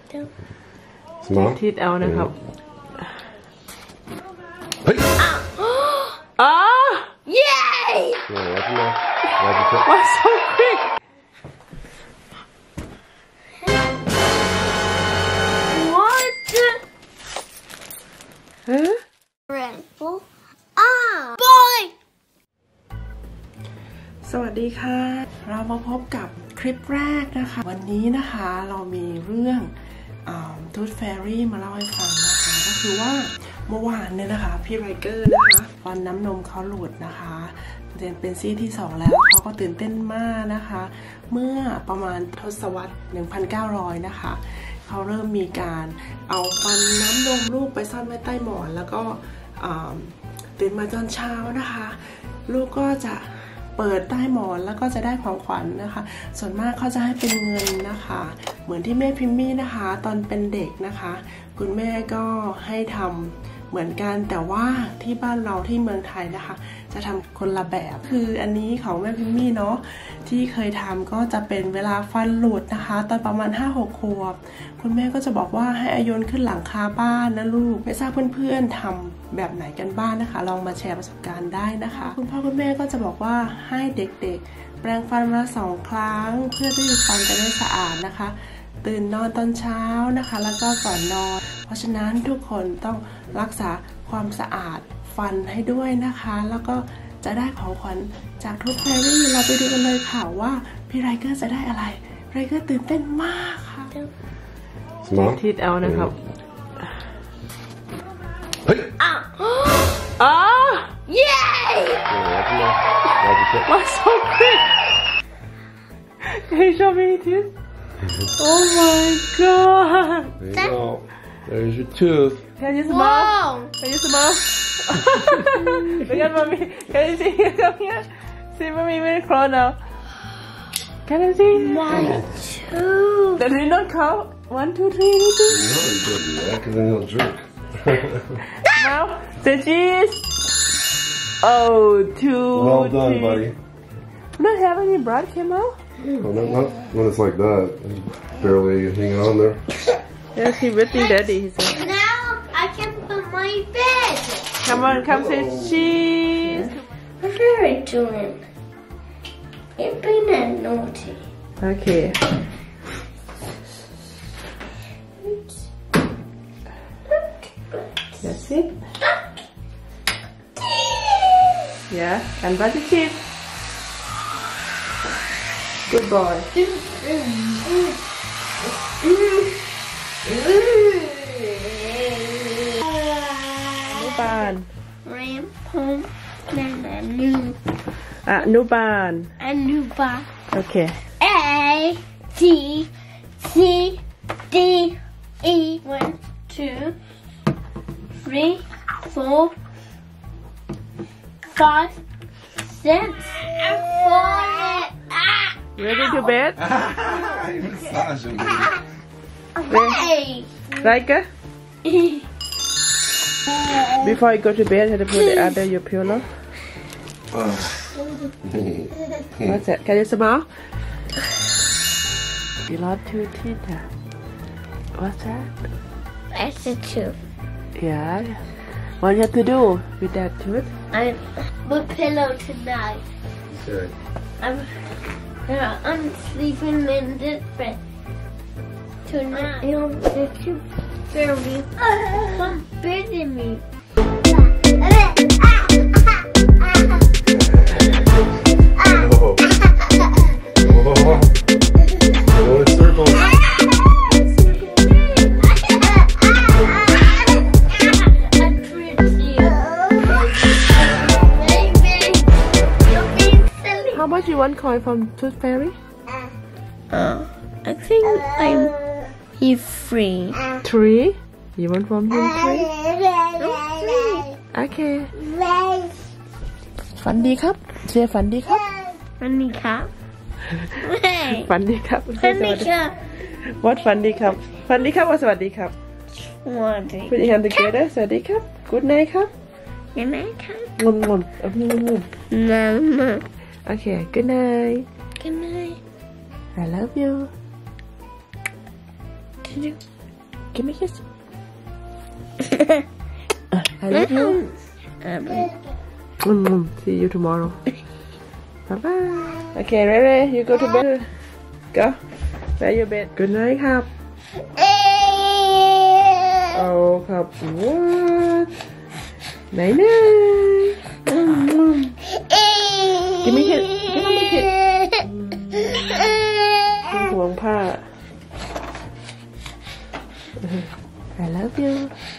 ทิศเอานะครับเฮ้ยอ๋อ Yay! What's so quick? What? Huh? Rainbow. Boy! สวัสดีค่ะ เรามาพบกับคลิปแรกนะคะ วันนี้นะคะเรามีเรื่องทูธแฟรี่มาเล่าให้ฟังนะคะก็คือว่าเมื่อวานเนี่ยนะคะพี่ไรเกอร์นะคะฟันน้ำนมเขาหลุดนะคะเป็นซี่ที่2แล้วเขาก็ตื่นเต้นมากนะคะเมื่อประมาณทศวรรษ 1900 นะคะเขาเริ่มมีการเอาฟันน้ำนมลูกไปซ่อนไว้ใต้หมอนแล้วก็ตื่นมาตอนเช้านะคะลูกก็จะเปิดใต้หมอนแล้วก็จะได้ของขวัญนะคะส่วนมากเขาจะให้เป็นเงินนะคะเหมือนที่แม่พิมมี่นะคะตอนเป็นเด็กนะคะคุณแม่ก็ให้ทำเหมือนกันแต่ว่าที่บ้านเราที่เมืองไทยนะคะจะทำคนละแบบคืออันนี้ของแม่พิมมี่เนาะที่เคยทำก็จะเป็นเวลาฟันหลุดนะคะตอนประมาณ 5-6 ขวบคุณแม่ก็จะบอกว่าให้อายุนขึ้นหลังคาบ้านนะลูกไม่ทราบเพื่อนๆทำแบบไหนกันบ้างนะคะลองมาแชร์ประสบการณ์ได้นะคะคุณพ่อคุณแม่ก็จะบอกว่าให้เด็กๆแปรงฟันมา2 ครั้งเพื่อที่ฟันจะได้สะอาดนะคะตื่นนอนตอนเช้านะคะแล้วก็ก่อนนอนเพราะฉะนั้นทุกคนต้องรักษาความสะอาดฟันให้ด้วยนะคะแล้วก็จะได้ของขวัญจากทูธแฟรี่เราไปดูกันเลยค่ะว่าพี่ไรเกอร์จะได้อะไรไรเกอร์ตื่นเต้นมากค่ะทิศเอานะครับเฮ้ยอ๋อ Yay! What's so quick? Can you show me your teeth? Oh my god! There you go. There's your tooth. Can you smile? Wow. Can you smile? Look at mommy. Can you see? Come here. See mommy very close now. Can you see? 1, 2. Does it not count? 1, 2, 3, 4. No, you don't do that because then he'll drink. Now, say cheese. Oh, 2. Well done, 3. buddy. Don't have any blood came out? Oh, not when it's like that. It's barely hanging on there. Yes, he's waiting, Daddy. He said. Now I can put my bed. Come on, come say cheese. What are you doing? You're being naughty. Okay. That's it. Yeah, and brush your teeth. Good boy. Nuban. Rainbow. Nuban. Anuba. Okay. A T C D E 1, 2, 3, 4, 5, 6. I'm falling. Ready to bed? Massaging me. Hey. Riker? Before you go to bed, have to put it under your pillow. What's that? Can you smile? You lost 2 teeth. What's that? That's a tooth. Yeah. What you have to do with that tooth? I'm a pillow tonight. Okay. I'm sleeping in this bed tonight. The tooth fairy come visit me. Whoa. Whoa. Go in circles. How much you want coin from Tooth Fairy? I think he's free. 3? You want from him 3? Okay. ฝันดีครับเชียร์ฝันดีครับฝันดีครับฝันดีครับฝันดีครับ What ฝันดีครับฝันดีครับว่าสวัสดีครับสวัสดี Put your hand together สวัสดีครับ Good night ครับยังไงครับงุ่มงุ่มงุ่มน้ำมา Okay Good night Good night I love you give me a kiss I love you see you tomorrow bye bye okay Rere you go to bed go where your bed good night ครับโอ้ครับ what ไหนนะกินไม่เผ็ดกินไม่เผ็ดห่วงผ้า I love you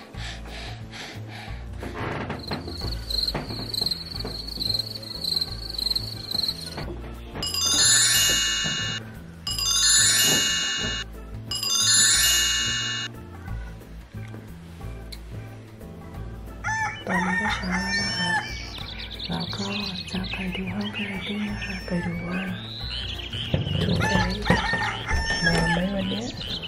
ตอนนี้ก็เช้าแล้วนะคะเราก็จะไปดูห้องกระดิ่งนะคะไปดูว่าทุกใจมาไหมวันนี้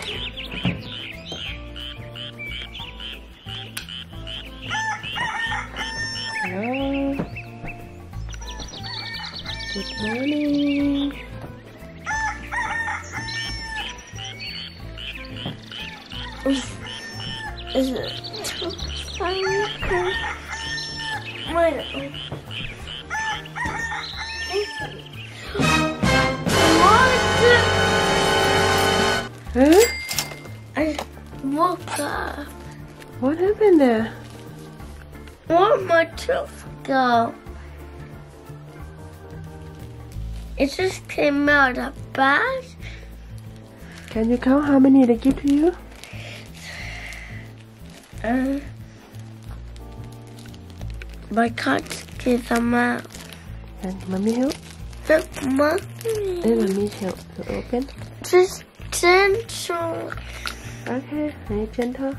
Hello Good morning Is it too funny? What? Huh? I woke up. What happened there? Where'd my tooth go? It just came out of the bag. Can you count how many they give to you? But I can't get them out. Can mommy help? Look, Mommy. Then mommy help to open. Just gentle. Okay, very gentle.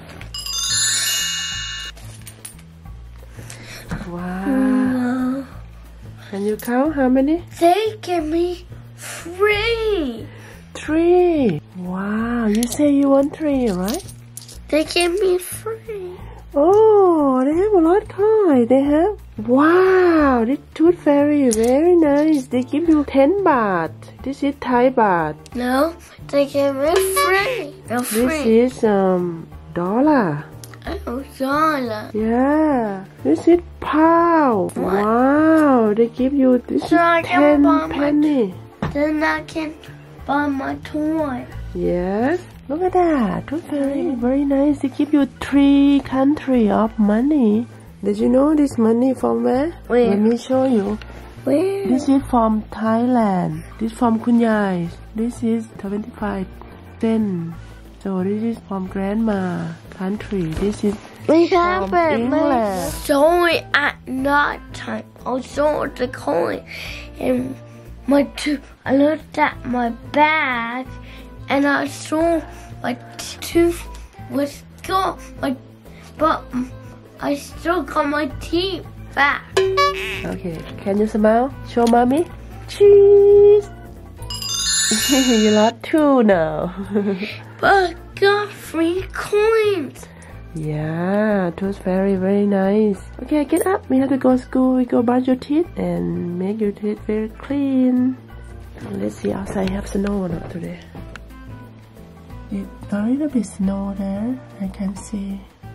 Wow. Can you count how many? They give me 3. 3. Wow, you say you want 3, right? They give me 3. Oh, they have a lot of toys. They have. Wow, this Tooth Fairy very nice. They give you 10 baht. This is Thai baht. No, they give me 3. No, 3. This is dollar. Oh, dollar. Yeah, this is pound. Wow, they give you this So I is can 10 buy penny. Then I can buy my toy. Yes. Look at that. Tooth Fairy, very nice. They give you 3 country of money. Did you know this money from where? Where? Let me show you. Where? This is from Thailand. This from Kunyai. This is 25 cents. So this is from grandma country. This is We have from my England. toy at night time. I saw the coin and I looked at my bag and I saw my tooth was gone. But I still got my teeth back. Okay, can you smile? Show mommy. Cheese. You lost 2 now. But I got 3 coins. Yeah, Tooth Fairy, very nice. Okay, get up. We have to go to school. We go brush your teeth and make your teeth very clean. Let's see outside. Have snow or not today? It's a little bit snow there. I can see.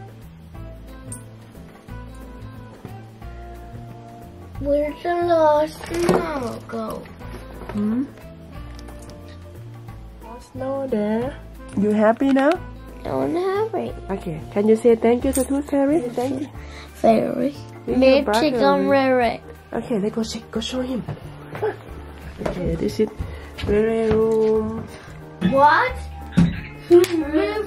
Where's the last snow go? Snow there. You happy now? Don't hurry. Okay. Can you say thank you to Tooth Fairy? Thank you. Fairy. This is Me your brother. chicken Rere. Okay, let's go check. Go show him. Okay, this is Rere room. What? Rere.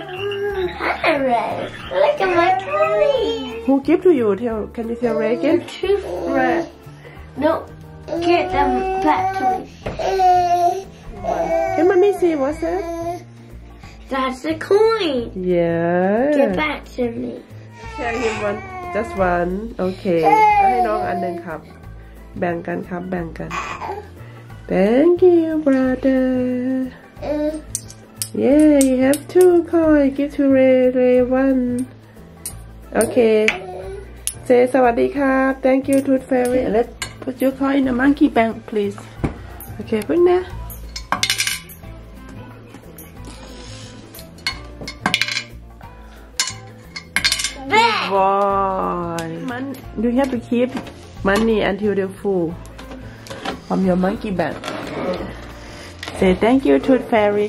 Look at my toy. Who give to you? Can you tell Ray again? Toothbrush. No, get them back to me. Can mommy see what's that? That's the coin. Yeah. Get back to me. Share him one. Just one. Okay. ให้น้องอันหนึ่งครับ แบ่งกันครับ แบ่งกัน Thank you, brother. Yeah, you have 2 coins. Give to Ray one. Okay. Say สวัสดีครับ Thank you, Tooth Fairy. Let's put your coin in the monkey bank, please. Okay, put there. boy. You have to keep money until they're full from your monkey bag. Say thank you, Tooth Fairy.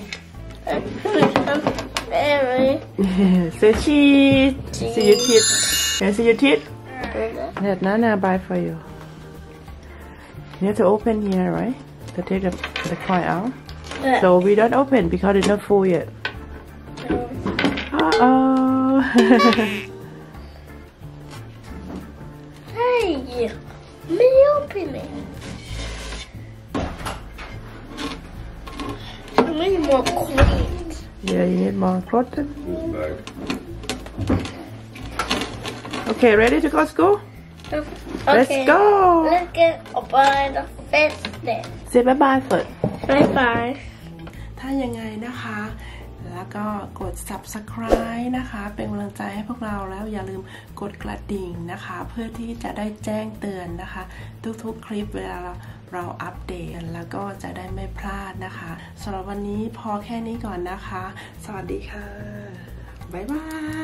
Say cheese. See your teeth. Can I see your teeth? Let Nana buy for you. You have to open here, right? To take the coin out. So we don't open because it's not full yet. Uh-oh. Hey, let me open it. I need more coins. Yeah, you need more cotton. Okay, ready to go school? Let's go. Let's get by the fence then. Say bye-bye first. Bye-bye. ถ้ายังไงนะคะ แล้วก็กด subscribe นะคะ เป็นกำลังใจให้พวกเราแล้วอย่าลืมกดกระดิ่งนะคะ เพื่อที่จะได้แจ้งเตือนนะคะ ทุกๆคลิปเวลาเราอัปเดตแล้วก็จะได้ไม่พลาดนะคะสำหรับวันนี้พอแค่นี้ก่อนนะคะ สวัสดีค่ะ บ๊ายบาย